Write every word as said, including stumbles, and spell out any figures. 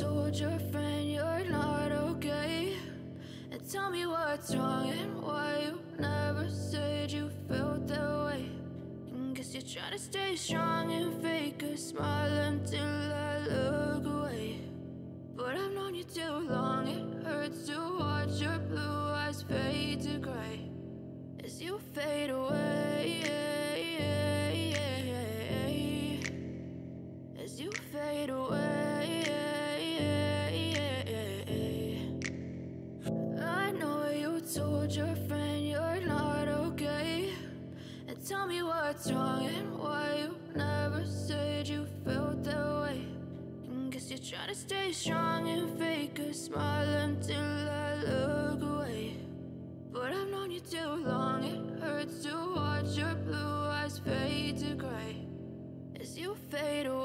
told your friend you're not okay, and tell me what's wrong and why you never said you felt that way. And guess you're trying to stay strong and fake a smile until I look away. But I've known you too long, it hurts to watch your blue eyes fade to gray as you fade away, as you fade away. I know you told your friend you're not okay, and tell me what's wrong and why you never said you felt that way. And guess you're trying to stay strong and fake a smile until I look away. But I've known you too long, it hurts to watch your blue eyes fade to gray as you fade away.